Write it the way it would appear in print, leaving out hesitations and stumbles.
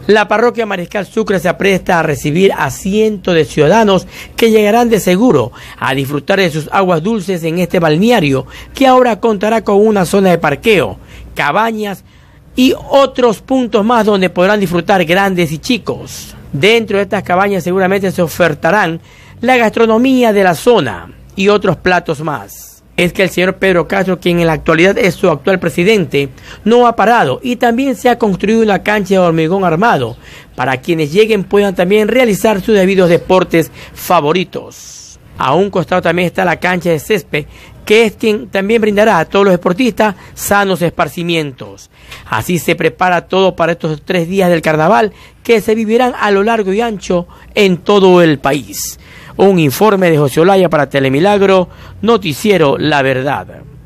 La parroquia Mariscal Sucre se apresta a recibir a cientos de ciudadanos que llegarán de seguro a disfrutar de sus aguas dulces en este balneario, que ahora contará con una zona de parqueo, cabañas y otros puntos más donde podrán disfrutar grandes y chicos. Dentro de estas cabañas seguramente se ofertarán la gastronomía de la zona y otros platos más. Es que el señor Pedro Castro, quien en la actualidad es su actual presidente, no ha parado y también se ha construido una cancha de hormigón armado para quienes lleguen puedan también realizar sus debidos deportes favoritos. A un costado también está la cancha de césped, que es quien también brindará a todos los deportistas sanos esparcimientos. Así se prepara todo para estos 3 días del carnaval que se vivirán a lo largo y ancho en todo el país. Un informe de José Olaya para Telemilagro, Noticiero La Verdad.